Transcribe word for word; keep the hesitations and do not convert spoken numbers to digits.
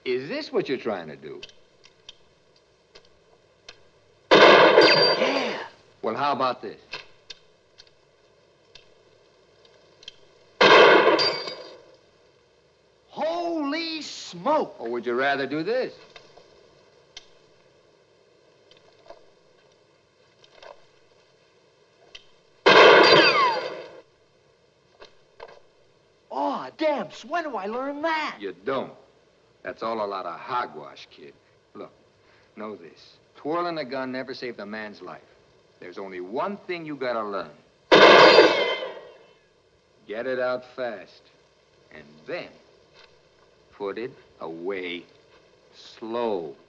Is this what you're trying to do? Yeah. Well, how about this? Holy smoke! Or would you rather do this? Oh, Demps, when do I learn that? You don't. That's all a lot of hogwash, kid. Look, know this. Twirling a gun never saved a man's life. There's only one thing you gotta learn. Get it out fast. And then put it away slow.